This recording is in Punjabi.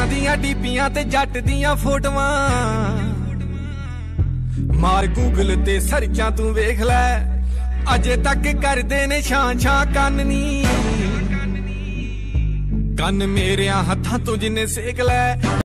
ਯਾਰਾਂ ਦੀਆਂ ਡੀਪੀਆਂ ਤੇ ਜੱਟ ਦੀਆਂ ਫੋਟੋਆਂ ਮਾਰ ਗੂਗਲ ਤੇ ਸਰਚਾਂ ਤੂੰ ਵੇਖ ਲੈ ਅਜੇ ਤੱਕ ਕਰਦੇ ਨੇ ਛਾਂ ਕੰਨ ਨੀ ਕੰਨ ਮੇਰਿਆਂ ਹੱਥਾਂ ਤੋਂ ਜਿੰਨੇ ਸੇਕ ਲੈ।